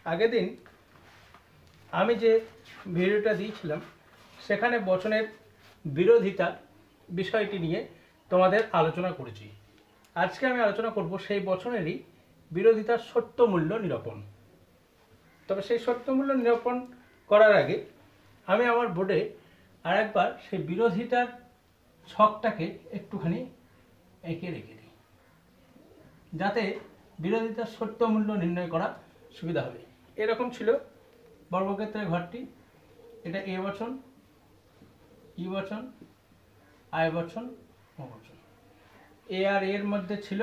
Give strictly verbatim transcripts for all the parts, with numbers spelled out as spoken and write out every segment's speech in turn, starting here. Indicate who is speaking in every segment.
Speaker 1: আগের দিন আমি যে ভিডিওটা দিয়েছিলাম সেখানে বচনের বিরোধিতা বিষয়টি নিয়ে তোমাদের আলোচনা করেছি। আজকে আমি আলোচনা করব সেই বচনেরই বিরোধিতার সত্য মূল্য নিরূপণ। তবে সেই সত্য মূল্য নিরূপণ করার আগে আমি আমার বোর্ডে আরেকবার সেই বিরোধিতার ছকটাকে একটুখানি এঁকে রেখে দিই, যাতে বিরোধিতার সত্য মূল্য নির্ণয় করা সুবিধা হবে। এরকম ছিল বর্গক্ষেত্রের ঘরটি। এটা এ বচন, ই বচন, আই বচন, ও বচন। এ আর এর মধ্যে ছিল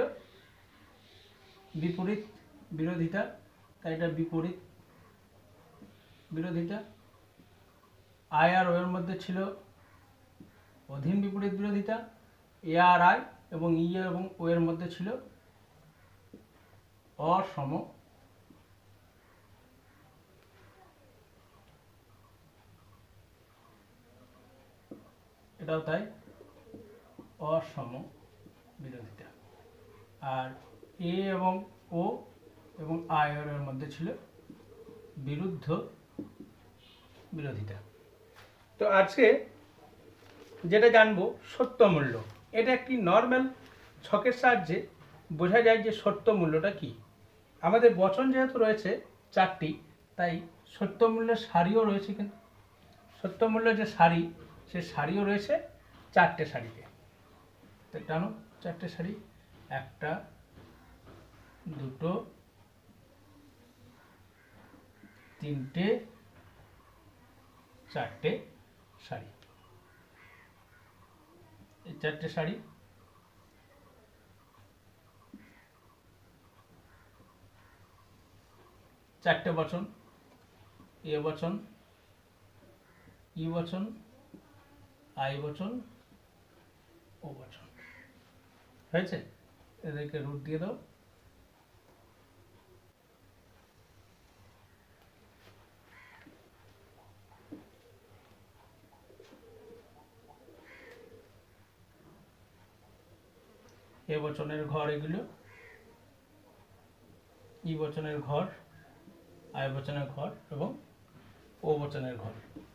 Speaker 1: বিপরীত বিরোধিতা, তাই এটা বিপরীত বিরোধিতা। আই আর ও এর মধ্যে ছিল অধীন বিপরীত বিরোধিতা। এ আর আই এবং ই এবং ও এর মধ্যে ছিল অসম এটাও তাই, অসম বিরোধিতা। আর এ এবং ও এবং আই এর মধ্যে ছিল বিরুদ্ধ বিরোধিতা। তো আজকে যেটা জানবো সত্য মূল্য। এটা একটি নর্মাল ছকের সাহায্যে বোঝা যায় যে সত্য মূল্যটা কি। আমাদের বচন যেহেতু রয়েছে চারটি, তাই সত্য মূল্যের সারিও রয়েছে, কিন্তু সত্য মূল্যের যে সারি সে সারিও রয়েছে চারটে সারিতে। তো টানো চারটে সারি, একটা দুটো তিনটে চারটে সারি। এই চারটে সারি চারটে বচন, এ বচন, ই বচন, আই বচন, ও বচন। হয়েছে? এদেরকে রুট দিয়ে দাও। এ বচনের ঘর এগুলো, ই বচনের ঘর, আই বচনের ঘর এবং ও বচনের ঘর।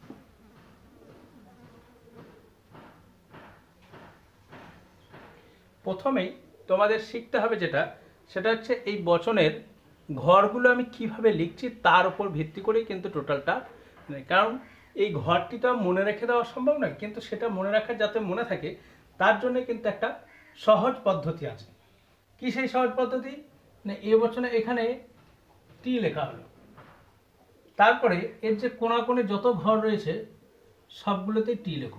Speaker 1: প্রথমেই তোমাদের শিখতে হবে যেটা, সেটা হচ্ছে এই বচনের ঘরগুলো আমি কিভাবে লিখছি তার উপর ভিত্তি করেই কিন্তু টোটালটা, কারণ এই ঘরটি তো মনে রেখে দেওয়া সম্ভব নয়, কিন্তু সেটা মনে রাখার যাতে মনে থাকে তার জন্য কিন্তু একটা সহজ পদ্ধতি আছে। কি সেই সহজ পদ্ধতি? না, এ বচনে এখানে টি লেখা হলো, তারপরে এর যে কোণাকোণে যত ঘর রয়েছে সবগুলোতে টি লেখো,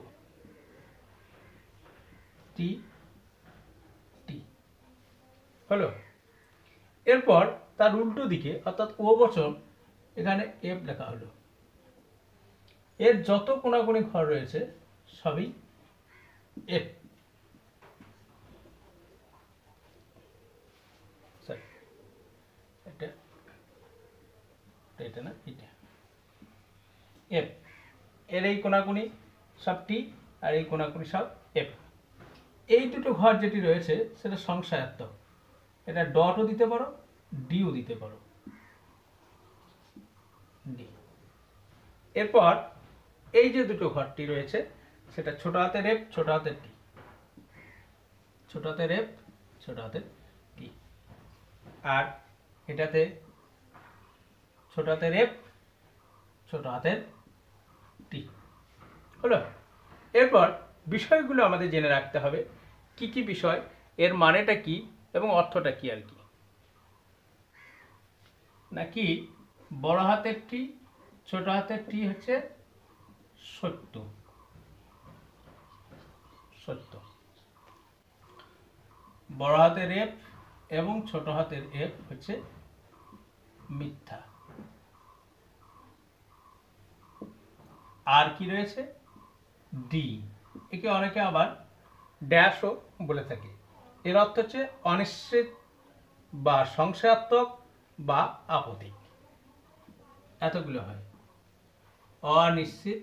Speaker 1: টি টি হলো। এরপর তার উল্টো দিকে অর্থাৎ ও বচন, এখানে এফ লেখা হলো। এর যত কোণাকোণি ঘর রয়েছে সবই এফ। সরি, এটা এটা না, এটা এফ। এর এই কোণাকোণি সব টি আর এই কোণাকোণি সব এফ। এই দুটো ঘর যেটি রয়েছে সেটা সংশয়াত্মক, এটা ডটও দিতে পারো, ডিও দিতে পারো, ডি। এরপর এই যে দুটো ঘরটি রয়েছে সেটা ছোট হাতের এফ, ছোট হাতের টি, ছোট হাতের এফ, ছোট হাতের টি। আর এটাতে ছোট হাতের এফ, ছোট হাতের টি হলো। এরপর বিষয়গুলো আমাদের জেনে রাখতে হবে, কি কি বিষয়, এর মানেটা কি এবং অর্থটা কি আর কি। নাকি বড় হাতের টি, ছোট হাতের টি হচ্ছে সত্য, সত্য। বড় হাতের এফ এবং ছোট হাতের এফ হচ্ছে মিথ্যা। আর কি রয়েছে? ডি। একে অনেকে আবার ড্যাশও বলে থাকে। এর অর্থ হচ্ছে অনিশ্চিত বা সংশয়াত্মক বা আপতিক। এতগুলো হয়, অনিশ্চিত,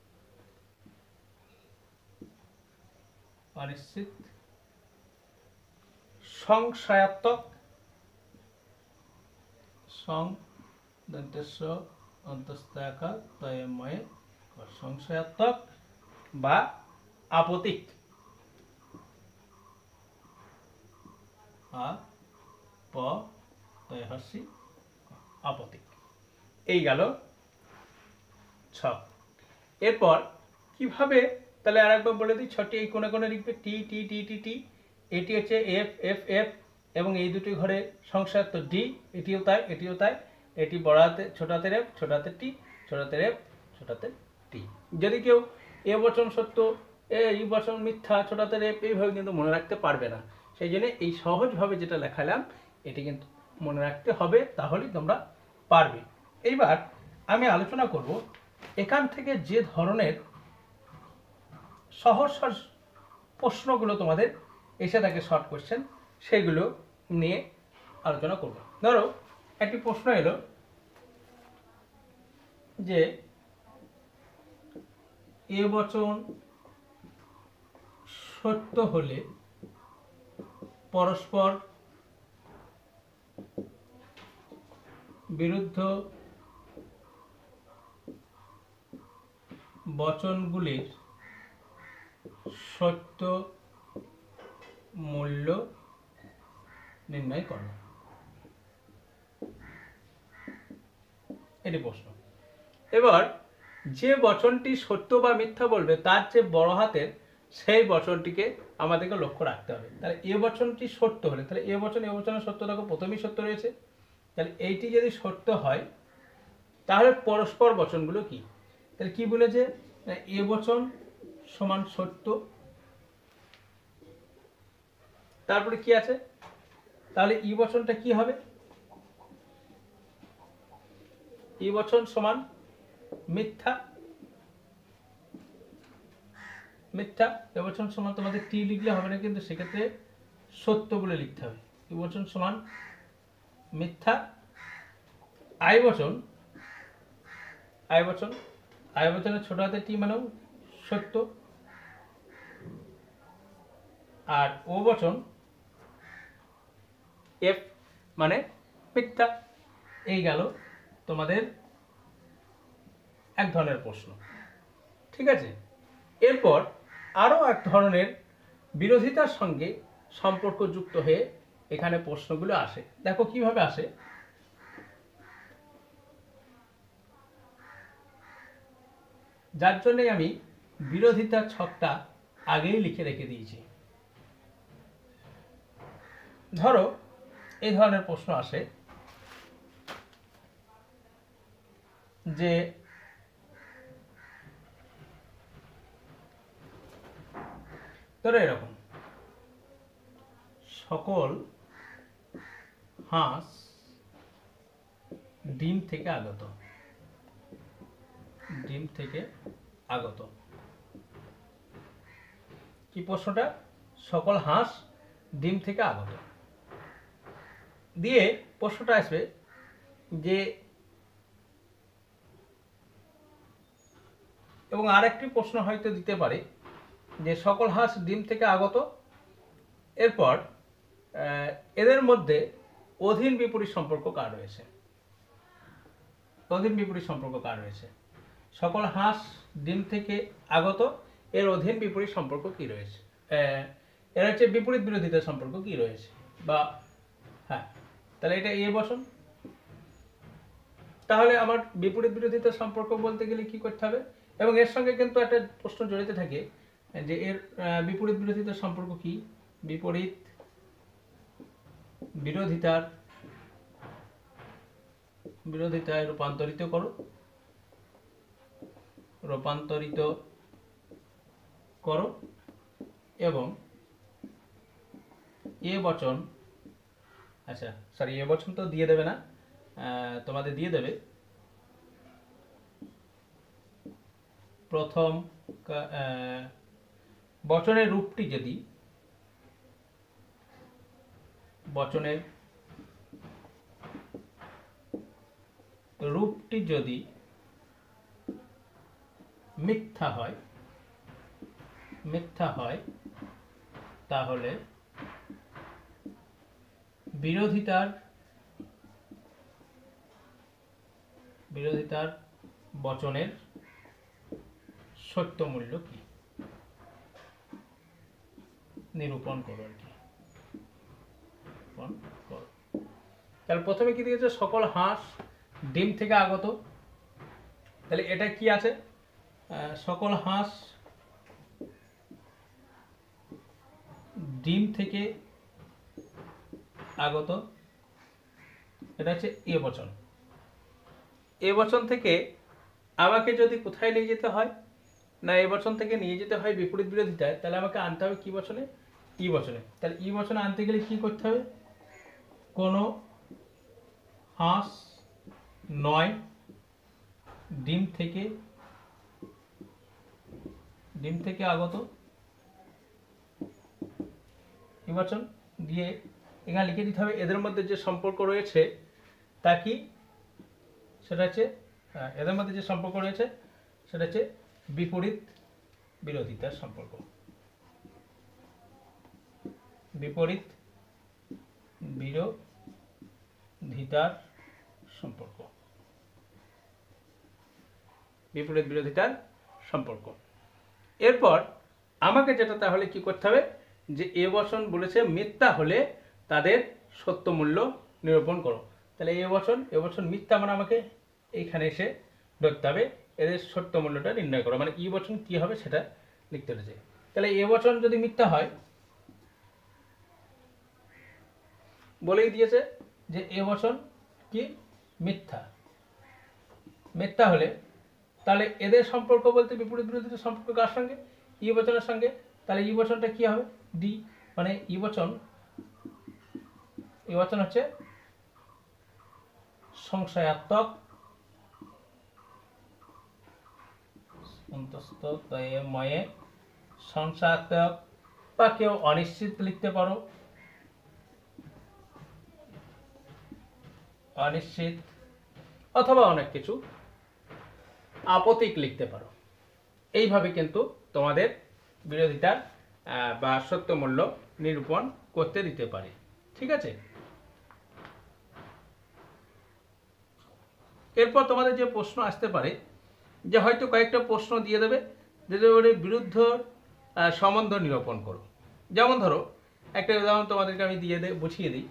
Speaker 1: অনিশ্চিত, সংশয়াত্মক, সং দন্তেস্ব অন্তস্থাকার তয়ময়ে সংশয়াত্মক বা আপতিক আ প তয় হস্যি আপতিক। এই গেল ছক। এরপর কিভাবে, তাহলে আরেকবার বলে দিই, ছটি এই কোণে কোণে লিখবে টি টি টি টি টি, এটি হচ্ছে এফ এফ এফ, এবং এই দুটি ঘরে সংশয়াত্ম ডি, এটিও তাই এটিও তাই, এটি বড় হাতে ছোট হাতের এফ ছোট হাতের টি ছোট হাতের এফ ছোট হাতের টি। যদি কেউ এ বচন সত্য এই বচন মিথ্যা ছোট হাতের এফ এইভাবে কিন্তু মনে রাখতে পারবে না, সেই জন্য এই সহজভাবে যেটা লেখালাম এটি কিন্তু মনে রাখতে হবে, তাহলেই তোমরা পারবে। এইবার আমি আলোচনা করব এখান থেকে যে ধরনের সহজ সহজ প্রশ্নগুলো তোমাদের এসে থাকে শর্ট কোশ্চেন, সেগুলো নিয়ে আলোচনা করব। ধরো একটি প্রশ্ন এলো যে এ বচন সত্য হলে পরস্পর বিরুদ্ধ বচনগুলির সত্য মূল্য নির্ণয় করো। এটি প্রশ্ন। এবার যে বচনটি সত্য বা মিথ্যা বলবে তার যে বড় হাতের সেই বচনটিকে আমাদেরকে লক্ষ্য রাখতে হবে। তাহলে এ বচনটি সত্য হলে, তাহলে এ বচন এ বচনের সত্য দেখো প্রথমেই সত্য রয়েছে, তাহলে এইটি যদি সত্য হয় তাহলে পরস্পর বচনগুলো কি, তাহলে কি বলেছে, এ বচন সমান সত্য, তারপরে কি আছে, তাহলে ই বচনটা কি হবে, ই বচন সমান মিথ্যা, মিথ্যা। এ বচন সমান তোমাদের টি লিখলে হবে না, কিন্তু সেক্ষেত্রে সত্য বলে লিখতে হবে। ই বচন সমান মিথ্যা। আই বচন, আই বচন আই বচনের ছোট হাতে টি মানেও সত্য, আর ও বচন এফ মানে মিথ্যা। এই গেল তোমাদের এক ধরনের প্রশ্ন, ঠিক আছে। এরপর আরো এক ধরনের বিরোধিতার সঙ্গে সম্পর্কযুক্ত হয়ে এখানে প্রশ্নগুলো আসে। দেখো কিভাবে আসে, যার জন্য আমি বিরোধিতার ছকটা আগেই লিখে রেখে দিয়েছি। ধরো এই ধরনের প্রশ্ন আসে যে ধরো এরকম, সকল হাঁস ডিম থেকে আগত, ডিম থেকে আগত। কি প্রশ্নটা, সকল হাঁস ডিম থেকে আগত দিয়ে প্রশ্নটা আসবে যে, এবং আরেকটি প্রশ্ন হয়তো দিতে পারে যে সকল হাঁস ডিম থেকে আগত, এরপর এদের মধ্যে অধীন বিপরীত সম্পর্ক কার রয়েছে, অধীন বিপরীত সম্পর্ক কার রয়েছে, সকল হাঁস ডিম থেকে আগত এর অধীন বিপরীত সম্পর্ক কি রয়েছে, এর হচ্ছে বিপরীত বিরোধিতার সম্পর্ক কি রয়েছে, বা হ্যাঁ, তাহলে এটা এ বচন। তাহলে আমার বিপরীত বিরোধিতার সম্পর্ক বলতে গেলে কি করতে হবে, এবং এর সঙ্গে কিন্তু একটা প্রশ্ন জড়িত থাকে যে এর বিপরীত বিরোধিতার সম্পর্ক কি, বিপরীত বিরোধিতার বিরোধিতায় রূপান্তরিত করো, রূপান্তরিত করো, এবং এ বচন, আচ্ছা সরি এ বচন তো দিয়ে দেবে না, তোমাদের দিয়ে দেবে প্রথম বচনের রূপটি যদি, বচনের রূপটি যদি মিথ্যা হয়, মিথ্যা হয় তাহলে বিরোধিতার বিরোধিতার বচনের সত্য মূল্য কি নিরূপণ করো আর কি। তাহলে প্রথমে কি দিয়েছে, সকল হাঁস ডিম থেকে আগত। তাহলে এটা কি আছে, সকল হাঁস ডিম থেকে আগত, এটা হচ্ছে এ বচন। এ বচন থেকে আমাকে যদি কোথায় নিয়ে যেতে হয় না, এ বচন থেকে নিয়ে যেতে হয় বিপরীত বিরোধিতায়, তাহলে আমাকে আনতে হবে কি বচনে, ই বচনে। তাহলে ই বচনে আনতে গেলে কি করতে হবে, কোনো হাঁস নয় ডিম থেকে ডিম থেকে আগত ই বচন দিয়ে এখানে লিখে দিতে হবে এদের মধ্যে যে সম্পর্ক রয়েছে তা কি, সেটা হচ্ছে এদের মধ্যে যে সম্পর্ক রয়েছে সেটা হচ্ছে বিপরীত বিরোধিতার সম্পর্ক। বিপরীত বিরোধিতার সম্পর্ক বিপরীত বিরোধিতার সম্পর্ক। এরপর আমাকে যেটা তাহলে কি করতে হবে, যে এ বচন বলেছে মিথ্যা হলে তাদের সত্য মূল্য নিরূপণ করো। তাহলে এ বচন এ বচন মিথ্যা মানে আমাকে এইখানে এসে ধরতে হবে, এদের সত্য মূল্যটা নির্ণয় করো, মানে ই বচন কি হবে সেটা লিখতে হয়েছে। তাহলে এ বচন যদি মিথ্যা হয়, বলেই দিয়েছে যে এ বচন কি মিথ্যা, মিথ্যা হলে তাহলে এদের সম্পর্ক বলতে বিপরীত বিরোধিতার সম্পর্ক কার সঙ্গে, ই বচনের সঙ্গে। তাহলে ই বচনটা কি হবে, ডি, মানে ই বচন ই বচন হচ্ছে সংশয়াত্মক ময়ে সংশয়াত্মক, বা কেউ অনিশ্চিত লিখতে পারো, অনিশ্চিত, অথবা অনেক কিছু আপতিক লিখতে পারো। এইভাবে কিন্তু তোমাদের বিরোধিতার বা সত্য মূল্য নিরূপণ করতে দিতে পারে। ঠিক আছে, এরপর তোমাদের যে প্রশ্ন আসতে পারে, যে হয়তো কয়েকটা প্রশ্ন দিয়ে দেবে যেটা বিরুদ্ধ সম্বন্ধ নিরূপণ করো। যেমন ধরো একটা উদাহরণ তোমাদেরকে আমি দিয়ে দেই, বুঝিয়ে দিই।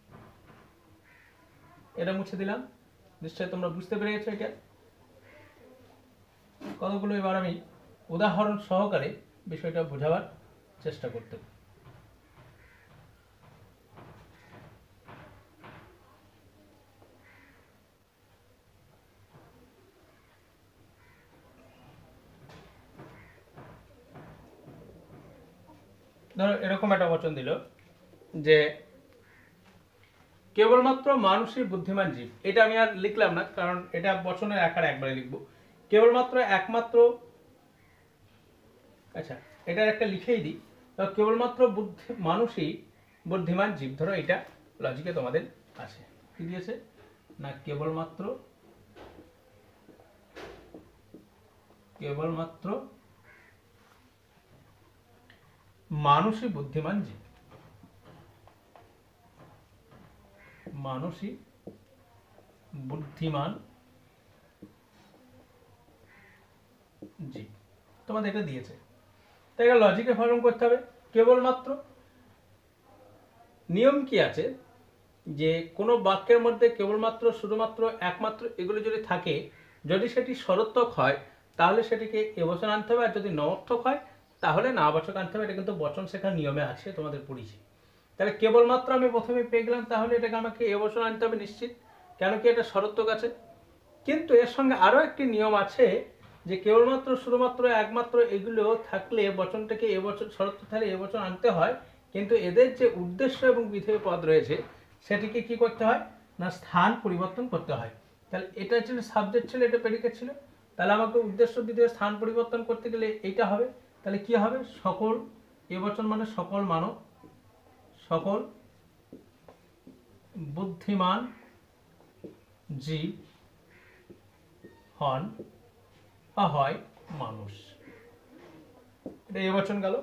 Speaker 1: এটা মুছে দিলাম, নিশ্চয়ই তোমরা বুঝতে পেরে গেছো এটা কতগুলো। এবার আমি উদাহরণ সহকারে বিষয়টা বোঝাবার চেষ্টা করতে। ধরো এরকম একটা বচন দিল যে কেবলমাত্র মানুষই বুদ্ধিমান জীব। এটা আমি আর লিখলাম না, কারণ এটা বচনের আকারে একবারে লিখবো। কেবলমাত্র একমাত্র, আচ্ছা এটা একটা লিখেই দিই, কেবলমাত্র বুদ্ধি মানুষই বুদ্ধিমান জীব। ধরো এটা লজিকে তোমাদের আছে, কি দিয়েছে না, কেবলমাত্র কেবলমাত্র মানুষই বুদ্ধিমান জীব, মানুষই বুদ্ধিমান জীব, তোমাদের এটা দিয়েছে। তাই লজিকে ফলন করতে হবে। কেবলমাত্র নিয়ম কি আছে, যে কোনো বাক্যের মধ্যে কেবলমাত্র, শুধুমাত্র, একমাত্র এগুলো যদি থাকে, যদি সেটি সদর্থক হয় তাহলে সেটিকে এবচন আনতে হবে, আর যদি নঅর্থক হয় তাহলে নাবাচক আনতে হবে। এটা কিন্তু বচন শেখার নিয়মে আছে, তোমাদের পড়িয়েছি। তাহলে কেবলমাত্র আমি প্রথমে পেয়ে গেলাম, তাহলে এটাকে আমাকে এবচন আনতে হবে নিশ্চিত, কেন কি এটা সদর্থক আছে। কিন্তু এর সঙ্গে আরও একটি নিয়ম আছে, যে কেবলমাত্র, শুধুমাত্র, একমাত্র এগুলো থাকলে বচনটাকে এবচন, সদর্থক থাকলে এবচন আনতে হয়, কিন্তু এদের যে উদ্দেশ্য এবং বিধেয় পদ রয়েছে সেটিকে কি করতে হয় না, স্থান পরিবর্তন করতে হয়। তাহলে এটা ছিল সাবজেক্ট, ছিল এটা প্রেডিকেট ছিল, তাহলে আমাকে উদ্দেশ্য বিধেয় স্থান পরিবর্তন করতে গেলে এইটা হবে। তাহলে কি হবে, সকল, এবচন মানে সকল মানব, সকল বুদ্ধিমান জীব হন বা হয় মানুষ। এটা এবচন গেল।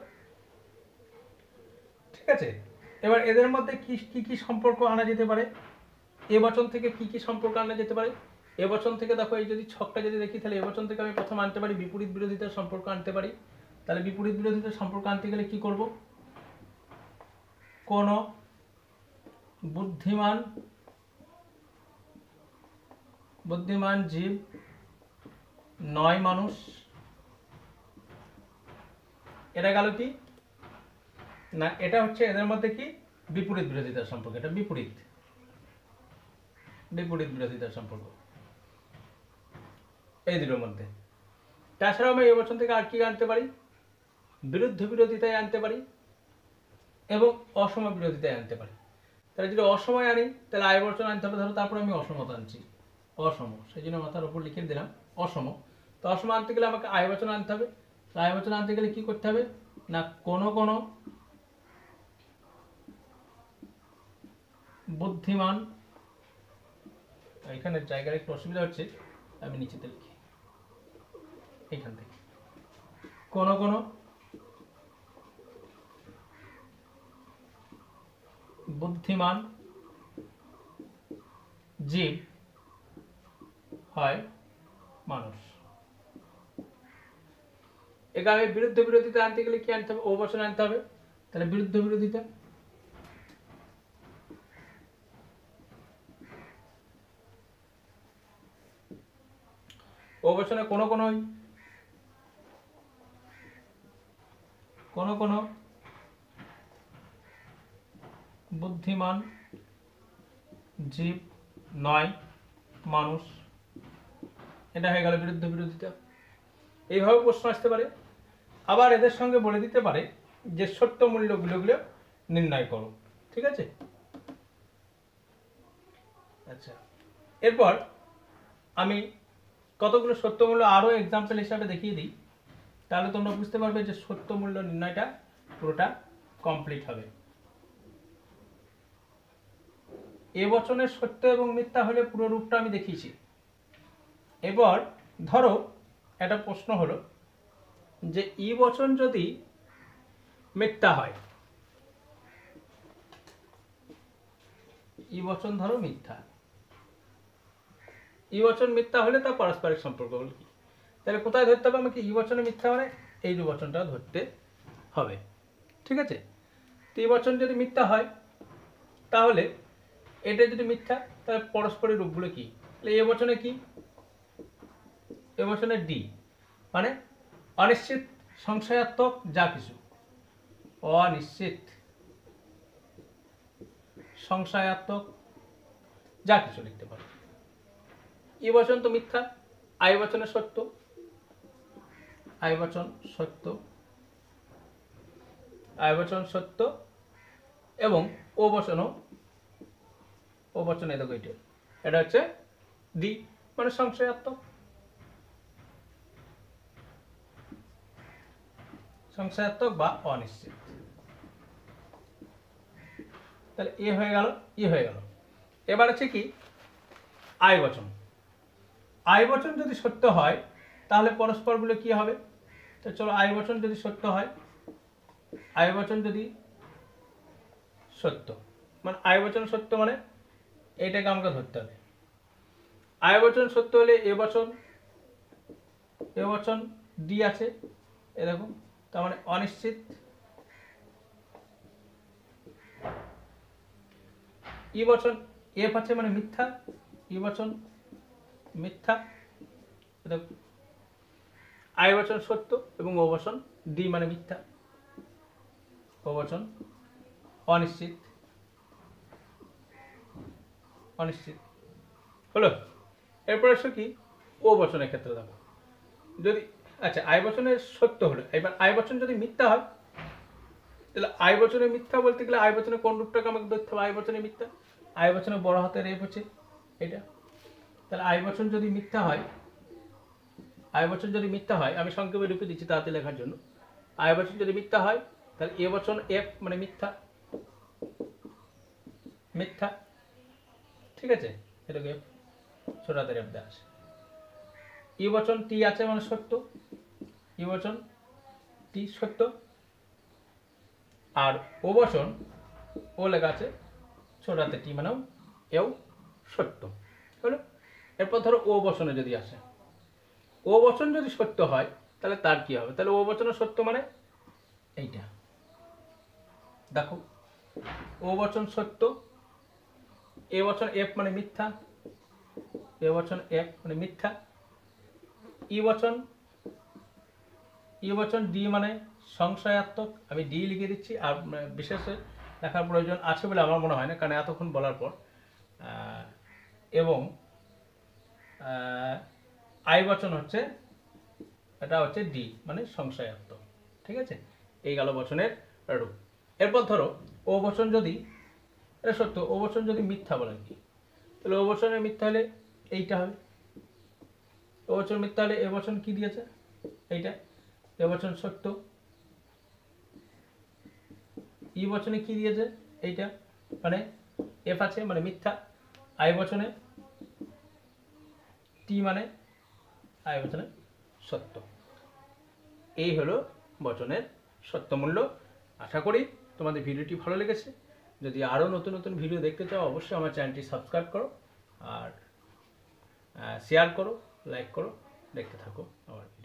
Speaker 1: ঠিক আছে, এবার এদের মধ্যে কি কি কি সম্পর্ক আনা যেতে পারে, এবচন থেকে কি কি সম্পর্ক আনা যেতে পারে। এ বচন থেকে দেখো এই যদি ছকটা যদি দেখি তাহলে এ বচন থেকে আমি প্রথম আনতে পারি বিপরীত বিরোধিতার সম্পর্ক আনতে পারি। তাহলে বিপরীত বিরোধিতার সম্পর্ক আনতে গেলে কি করব, কোন বুদ্ধিমান বুদ্ধিমান জীব নয় মানুষ, এটা গেল কি না, এটা হচ্ছে এদের মধ্যে কি বিপরীত বিরোধিতার সম্পর্ক, এটা বিপরীত বিপরীত বিরোধিতার সম্পর্ক এই দুটোর মধ্যে। তাছাড়াও আমি এই বচন থেকে আর কি আনতে পারি, বিরুদ্ধ বিরোধিতায় আনতে পারি এবং অসম বিরোধিতায় আনতে পারি। তাহলে যদি অসময় আনি তাহলে আয় বচন আনতে হবে, ধরো তারপরে আমি অসমতা আনছি, অসম, সেই জন্য মাথার উপর লিখে দিলাম অসম। তো অসম আনতে গেলে আমাকে আয় বচন আনতে হবে। আয় বচন আনতে গেলে কি করতে হবে না, কোন কোন বুদ্ধিমান, এখানে জায়গার একটু অসুবিধা হচ্ছে, আমি নিচেতে লিখি এখান থেকে, কোন কোন বুদ্ধিমান জীব হয় মানুষ। এখানে বিরুদ্ধ বিরোধিতা আনতে গেলে কি আনতে হবে, ও বচন আনতে হবে। তাহলে বিরুদ্ধ বিরোধিতা, ও বচনে কোন কোন কোন কোন বুদ্ধিমান জীব নয় মানুষ, এটা হয়ে গেল বিরুদ্ধ বিরোধিতা। এইভাবে প্রশ্ন আসতে পারে। আবার এদের সঙ্গে বলে দিতে পারে যে সত্য মূল্যগুলো গুলো নির্ণয় করো, ঠিক আছে। আচ্ছা, এরপর আমি কতগুলো সত্য মূল্য আরো এক্সাম্পল হিসাবে দেখিয়ে দিই, তাহলে তোমরা বুঝতে পারবে যে সত্য মূল্য নির্ণয়টা পুরোটা কমপ্লিট হবে। এ বচনের সত্য এবং মিথ্যা হলে পুরো রূপটা আমি দেখিয়েছি। এবার ধরো একটা প্রশ্ন হলো যে ই বচন যদি মিথ্যা হয়, ই বচন ধরো মিথ্যা, ই বচন মিথ্যা হলে তার পারস্পরিক সম্পর্ক হলো কি, তাহলে কোথায় ধরতে হবে আমাকে, ই বচনে মিথ্যা মানে এই দু বচনটা ধরতে হবে, ঠিক আছে। তো ই বচন যদি মিথ্যা হয় তাহলে এটা যদি মিথ্যা, তাহলে পরস্পরের রূপগুলো কি, তাহলে এ বচনে কি, এ বচনে ডি মানে অনিশ্চিত সংশয়াত্মক যা কিছু, অনিশ্চিত সংশয়াত্মক যা কিছু লিখতে পারো। ই বচন তো মিথ্যা, আই বচনে সত্য, আই বচন সত্য, আই বচন সত্য এবং ও বচনও, ও বচনে দেখো এটা এটা হচ্ছে ডি মানে সংশয়াত্মক, সংশয়াত্মক বা অনিশ্চিত। তাহলে এ হয়ে গেল, ই হয়ে গেল। এবার আছে কি আই বচন, আই বচন যদি সত্য হয় তাহলে পরস্পরগুলো কি হবে, তো চলো আই বচন যদি সত্য হয়, আই বচন যদি সত্য মানে আই বচন সত্য মানে এইটাকে আমাকে ধরতে হবে। আই বচন সত্য হলে এ বচন, এ বচন ডি আছে, এ দেখো, তার মানে অনিশ্চিত। ই বচন এফ আছে মানে মিথ্যা, ই বচন মিথ্যা, দেখো আই বচন সত্য এবং ও বচন ডি মানে মিথ্যা, ও বচন অনিশ্চিত, অনিশ্চিত হলো। এরপর আসো কি ও বচনের ক্ষেত্রে দেখো, যদি আচ্ছা আই বচনের সত্য হলো, এবার আই বচন যদি মিথ্যা হয় তাহলে আই বচনে মিথ্যা বলতে গেলে আই বচনে কোন রূপটাকে আমাকে ধরতে হবে, আই বচনে মিথ্যা, আই বচনে বড় হাতের এফ হচ্ছে এটা। তাহলে আই বচন যদি মিথ্যা হয়, আই বচন যদি মিথ্যা হয়, আমি সংক্ষেপে রূপে দিচ্ছি তাড়াতাড়ি লেখার জন্য, আই বচন যদি মিথ্যা হয় তাহলে এ বচন এফ মানে মিথ্যা, মিথ্যা, ঠিক আছে, এটাকে এফ ছোট হাতের এফ দেওয়া আছে। ই বচন টি আছে মানে সত্য, ই বচন টি সত্য, আর ও বচন ও লেখা আছে ছোট হাতে টি মানেও এও সত্য হলো। এরপর ধরো ও বচনে যদি আসে, ও বচন যদি সত্য হয় তাহলে তার কি হবে? তাহলে ও বচনের সত্য মানে এইটা দেখো, ও বচন সত্য, এ বচন এফ মানে মিথ্যা, এ বচন এফ মানে মিথ্যা, ই বচন ই বচন ডি মানে সংশয়াত্মক, আমি ডি লিখে দিচ্ছি, আর বিশেষ লেখার প্রয়োজন আছে বলে আমার মনে হয় না, কারণ এতক্ষণ বলার পর। এবং আই বচন হচ্ছে, এটা হচ্ছে ডি মানে সংশয়াত্মক। ঠিক আছে, এই গেল বচনের রূপ। এরপর ধরো ও বচন যদি, এটা সত্য, ও বচন যদি মিথ্যা বলেন কি, তাহলে ও বচনের মিথ্যা হলে এইটা হবে, ও বচন মিথ্যা হলে এ বচন কি দিয়েছে এইটা, এ বচন সত্য, ই বচনে কি দিয়েছে এইটা মানে এফ আছে মানে মিথ্যা, আই বচনে টি মানে আই বচনে সত্য। এই হলো বচনের সত্যমূল্য। আশা করি তোমাদের ভিডিওটি ভালো লেগেছে। যদি আরও নতুন নতুন ভিডিও দেখতে চাও অবশ্যই আমার চ্যানেলটি সাবস্ক্রাইব করো আর শেয়ার করো, লাইক করো, দেখতে থাকো আমার।